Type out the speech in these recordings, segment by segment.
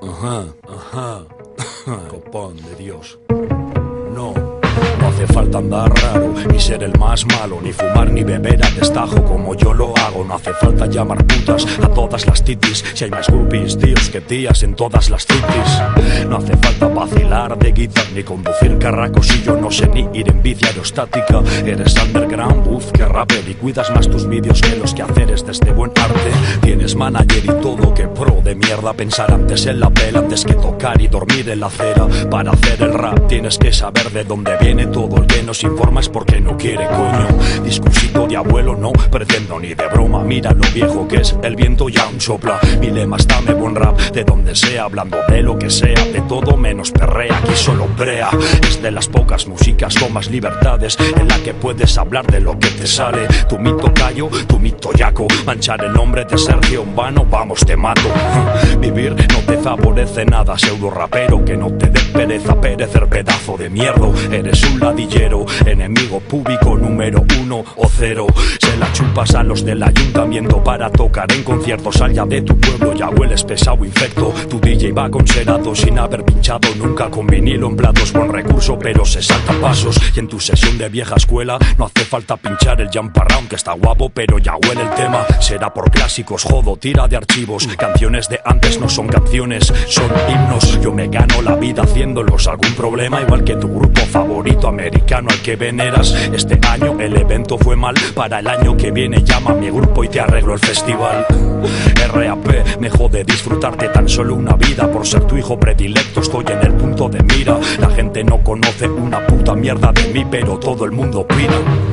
Ajá, ajá. Copón de Dios. No hace falta andar raro, ni ser el más malo, ni fumar ni beber a destajo como yo lo hago. No hace falta llamar putas a todas las titis, si hay más groupies, tíos que tías en todas las cities. No hace falta vacilar de guitarra, ni conducir carracos, y yo no sé ni ir en bici aerostática. Eres underground, uff, que rapper, y cuidas más tus vídeos que los quehaceres de este buen arte. Tienes manager y todo, que pro de mierda. Pensar antes en la pela, antes que tocar y dormir en la acera. Para hacer el rap tienes que saber de dónde viene todo. El que nos informa es porque no quiere, coño. Discursito de abuelo, no pretendo ni de broma. Mira lo viejo que es, el viento ya aún sopla. Mi lema es dame buen rap, de donde sea, hablando de lo que sea, de todo menos perrea. Aquí solo brea, es de las pocas músicas con más libertades, en la que puedes hablar de lo que te sale. Tu mito callo, tu mito yaco. Manchar el nombre de Sergio en vano, vamos te mato. Vivir no te favorece nada, pseudo rapero, que no te dé pereza perecer, pedazo de mierdo. Eres un ladillero, enemigo público número 1 o 0. Se la chupas a los del ayuntamiento para tocar en conciertos. Sal ya de tu pueblo, ya hueles pesado infecto. Tu DJ va conservado sin haber pinchado nunca con vinilo en platos. Buen recurso pero se salta pasos. Y en tu sesión de vieja escuela no hace falta pinchar el jump around, que está guapo pero ya huele el tema. Será por clásicos, jodo, tira de archivos. Canciones de antes no son canciones, son himnos. Yo me gano la vida haciéndolos. ¿Algún problema? Igual que tu grupo favorito americano al que veneras. Este año el evento fue mal, para el año que viene llama a mi grupo y te arreglo el festival. RAP, me jode disfrutarte tan solo una vida. Por ser tu hijo predilecto estoy en el punto de mira. La gente no conoce una puta mierda de mí, pero todo el mundo opina.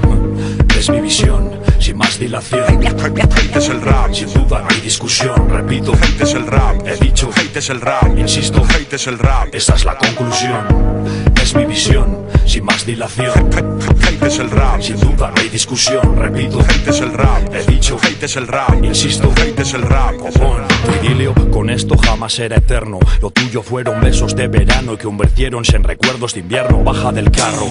Es mi visión, sin más dilación. Hate es el rap, sin duda no hay discusión. Repito, hate es el rap. He dicho, hate es el rap. Insisto, hate es el rap. Esta es la conclusión. Es mi visión, sin más dilación. Hate es el rap, sin duda no hay discusión. Repito, hate es el rap. He dicho, hate es el rap. Insisto, hate es el rap. Copón, tu idilio con esto jamás será eterno. Lo tuyo fueron besos de verano que convirtieronse en recuerdos de invierno. Baja del carro.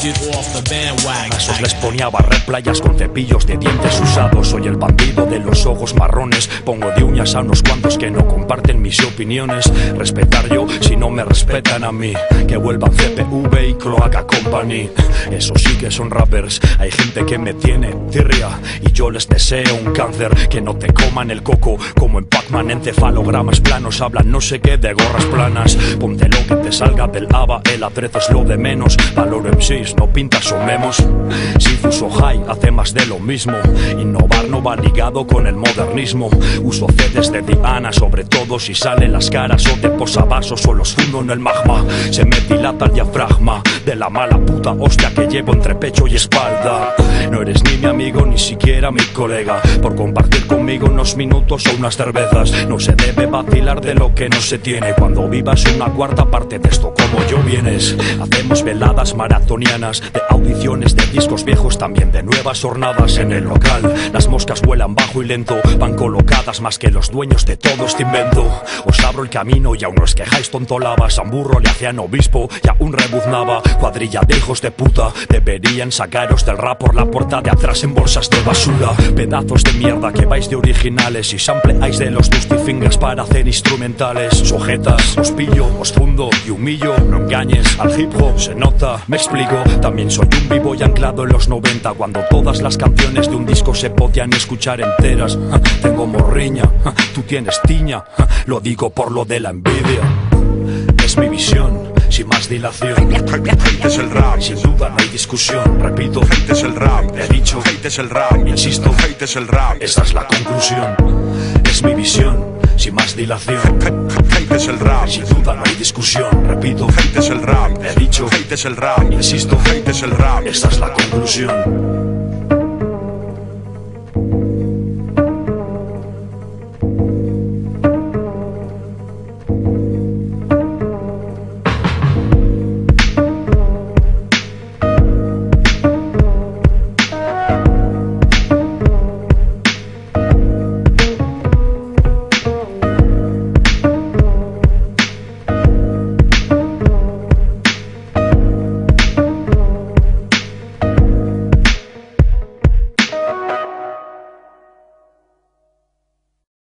A esos les ponía a barrer playas con cepillos de dientes usados. Soy el bandido de los ojos marrones. Pongo de uñas a unos cuantos que no comparten mis opiniones. Respetar yo si no me respetan a mí. Que vuelvan CPV y Cloaca Company. Eso sí que son rappers. Hay gente que me tiene tirria y yo les deseo un cáncer. Que no te coman el coco como en Pac-Man. Encefalogramas planos, hablan no sé qué de gorras planas. Ponte lo que te salga del ABA, el atrezo es lo de menos. Valoro MCs, no pintas o memos. Si Fuso High hace más de lo mismo. Innovar no va ligado con el modernismo. Uso CDs de Diana, sobre todo si salen las caras o de posavasos o los fundo en el magma. Se me dilata el diafragma de la mala puta hostia que llevo entre pecho y espalda. No eres ni mi amigo ni siquiera mi colega por compartir conmigo unos minutos o unas cervezas. No se debe vacilar de lo que no se tiene. Cuando vivas una cuarta parte de esto como yo vienes. Hacemos veladas maratonianas de audiciones de discos viejos, también de nuevas jornadas en el local. Las moscas vuelan bajo y lento, van colocadas más que los dueños de todo este invento. Os abro el camino y aún no os quejáis tontolabas. A un burro le hacían obispo y aún rebuznaba. Cuadrilla de hijos de puta, deberían sacaros del rap por la puerta de atrás en bolsas de basura. Pedazos de mierda que vais de originales y sampleáis de los Dusty Fingers para hacer instrumentales. Sujetas, os pillo, os fundo y humillo. No engañes al hip hop, se nota, me explico. También soy un vivo y anclado en los 90, cuando todas las canciones de un disco se podían escuchar enteras. Tengo morriña, tú tienes tiña. Lo digo por lo de la envidia. Es mi visión, sin más dilación. Hate es el rap, sin duda no hay discusión. Repito, hate es el rap. He dicho, hate es el rap. Insisto, hate es el rap. Esta es la conclusión. Es mi visión, sin más dilación. Hate es el rap, sin duda no hay discusión. Repito, hate es el rap. He dicho, hate es el rap. Insisto, hate es el rap. Esta es la conclusión.